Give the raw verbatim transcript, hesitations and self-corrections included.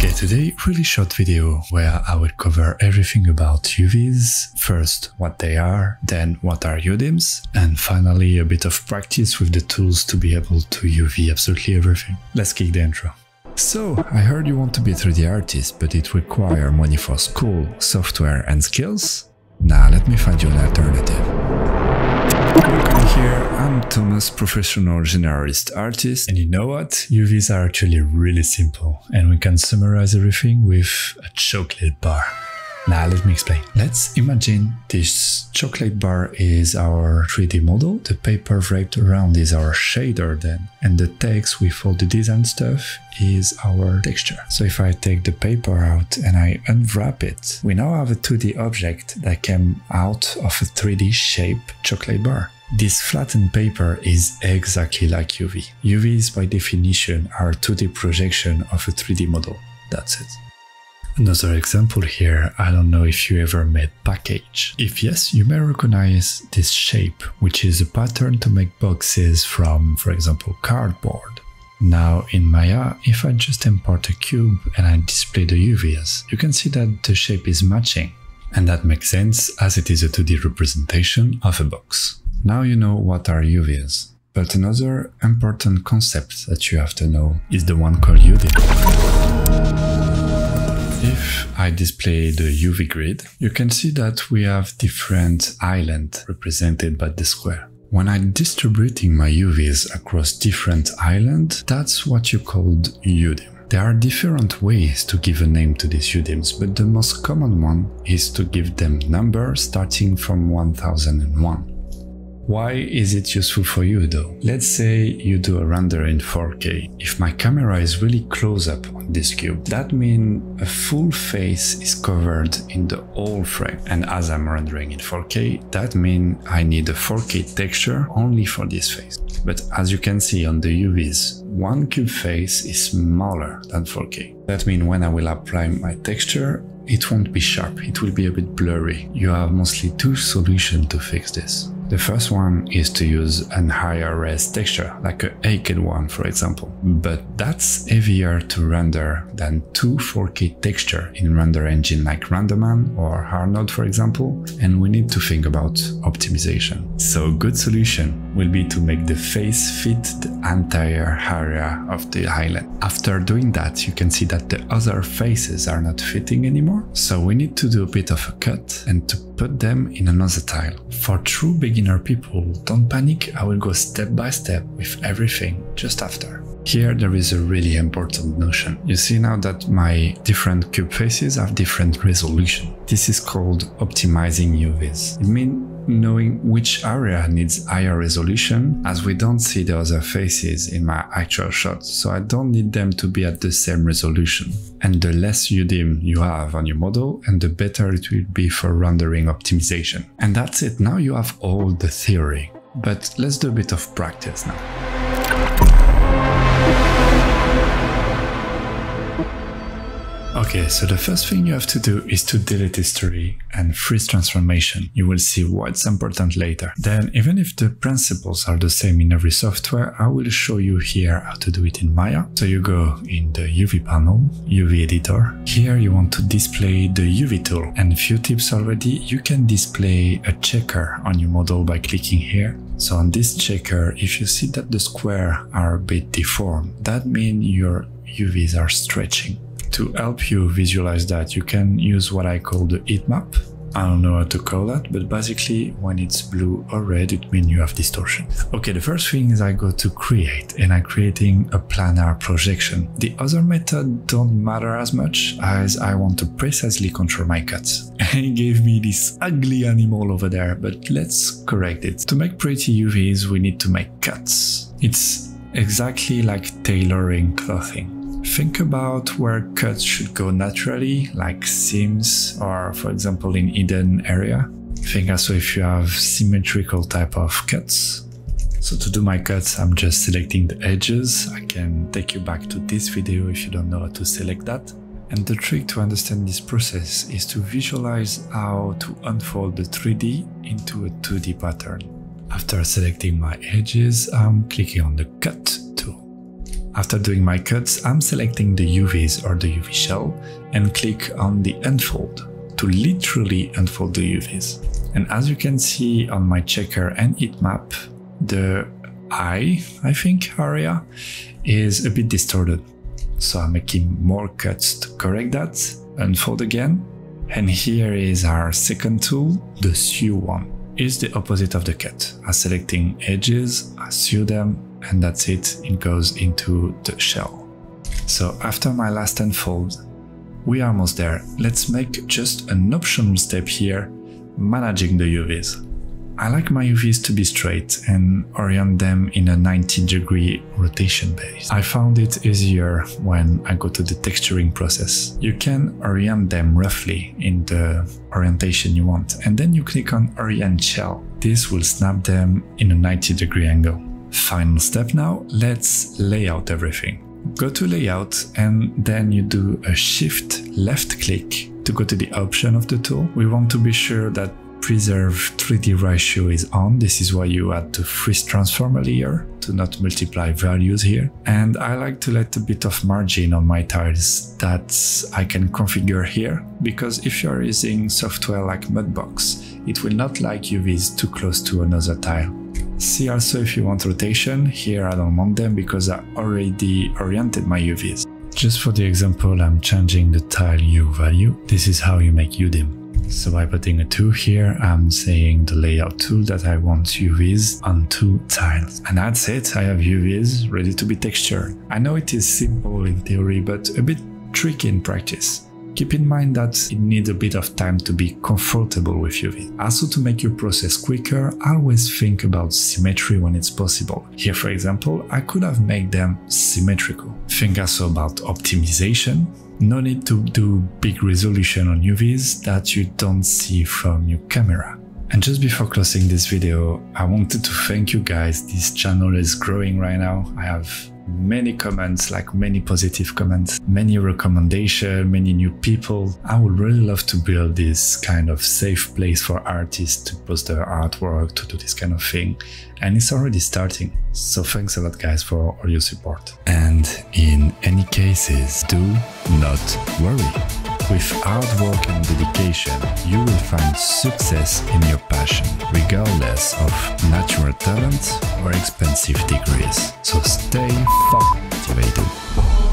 Okay, today really short video where I will cover everything about U Vs, first what they are, then what are U D I Ms, and finally a bit of practice with the tools to be able to U V absolutely everything. Let's kick the intro. So, I heard you want to be a three D artist, but it requires money for school, software and skills? Now let me find you an alternative. Here, I'm Thomas, professional generalist artist, and you know what? U Vs are actually really simple, and we can summarize everything with a chocolate bar. Now let me explain. Let's imagine this chocolate bar is our three D model, the paper wrapped around is our shader then, and the text with all the design stuff is our texture. So if I take the paper out and I unwrap it, we now have a two D object that came out of a three D shape chocolate bar. This flattened paper is exactly like U V. U Vs by definition are a two D projection of a three D model. That's it. Another example here, I don't know if you ever made package. If yes, you may recognize this shape, which is a pattern to make boxes from, for example, cardboard. Now in Maya, if I just import a cube and I display the U Vs, you can see that the shape is matching. And that makes sense as it is a two D representation of a box. Now you know what are U Vs. But another important concept that you have to know is the one called U D I M. If I display the U V grid, you can see that we have different islands represented by the square. When I'm distributing my U Vs across different islands, that's what you called U D I M. There are different ways to give a name to these U D I Ms, but the most common one is to give them numbers starting from one thousand one. Why is it useful for you though? Let's say you do a render in four K. If my camera is really close up on this cube, that means a full face is covered in the whole frame. And as I'm rendering in four K, that means I need a four K texture only for this face. But as you can see on the U Vs, one cube face is smaller than four K. That means when I will apply my texture, it won't be sharp, it will be a bit blurry. You have mostly two solutions to fix this. The first one is to use an higher res texture, like a eight K one for example. But that's heavier to render than two four K texture in render engine like RenderMan or Arnold for example, and we need to think about optimization. So a good solution will be to make the face fit the entire area of the island. After doing that, you can see that the other faces are not fitting anymore, so we need to do a bit of a cut and to put them in another tile. For true beginner people, don't panic, I will go step by step with everything just after. Here there is a really important notion. You see now that my different cube faces have different resolution. This is called optimizing U Vs. It means knowing which area needs higher resolution, as we don't see the other faces in my actual shot, so I don't need them to be at the same resolution. And the less U D I M you have on your model, and the better it will be for rendering optimization. And that's it, now you have all the theory. But let's do a bit of practice now. Okay, so the first thing you have to do is to delete history and freeze transformation. You will see what's important later. Then, even if the principles are the same in every software, I will show you here how to do it in Maya. So you go in the U V panel, U V editor. Here you want to display the U V tool. And a few tips already, you can display a checker on your model by clicking here. So on this checker, if you see that the squares are a bit deformed, that means your U Vs are stretching. To help you visualize that, you can use what I call the heat map. I don't know how to call that, but basically when it's blue or red, it means you have distortion. Okay, the first thing is I go to create and I'm creating a planar projection. The other method don't matter as much as I want to precisely control my cuts. And it gave me this ugly animal over there, but let's correct it. To make pretty U Vs, we need to make cuts. It's exactly like tailoring clothing. Think about where cuts should go naturally, like seams or, for example, in hidden area. Think also if you have symmetrical type of cuts. So to do my cuts, I'm just selecting the edges. I can take you back to this video if you don't know how to select that. And the trick to understand this process is to visualize how to unfold the three D into a two D pattern. After selecting my edges, I'm clicking on the cut tool. After doing my cuts, I'm selecting the U Vs or the U V shell and click on the unfold to literally unfold the U Vs. And as you can see on my checker and heat map, the eye, I think, area is a bit distorted. So I'm making more cuts to correct that, unfold again. And here is our second tool, the sew one. It's the opposite of the cut. I'm selecting edges, I sew them, and that's it, it goes into the shell. So after my last unfold, we are almost there. Let's make just an optional step here, managing the U Vs. I like my U Vs to be straight and orient them in a ninety degree rotation base. I found it easier when I go to the texturing process. You can orient them roughly in the orientation you want, and then you click on Orient Shell. This will snap them in a ninety degree angle. Final step now, let's lay out everything. Go to Layout and then you do a Shift left click to go to the option of the tool. We want to be sure that Preserve three D ratio is on. This is why you add the freeze transform layer to not multiply values here. And I like to let a bit of margin on my tiles that I can configure here, because if you're using software like Mudbox, it will not like U Vs too close to another tile. See also if you want rotation. Here I don't want them because I already oriented my U Vs. Just for the example, I'm changing the tile U value. This is how you make U D I M. So by putting a two here, I'm saying the layout tool that I want U Vs on two tiles. And that's it, I have U Vs ready to be textured. I know it is simple in theory, but a bit tricky in practice. Keep in mind that it needs a bit of time to be comfortable with U V. Also, to make your process quicker, always think about symmetry when it's possible. Here, for example, I could have made them symmetrical. Think also about optimization. No need to do big resolution on U Vs that you don't see from your camera. And just before closing this video, I wanted to thank you guys. This channel is growing right now. I have many comments, like many positive comments, many recommendations, many new people. I would really love to build this kind of safe place for artists to post their artwork, to do this kind of thing. And it's already starting. So thanks a lot guys for all your support. And in any cases, do not worry. With hard work and dedication, you will find success in your passion, regardless of natural talent or expensive degrees. So stay fucking motivated.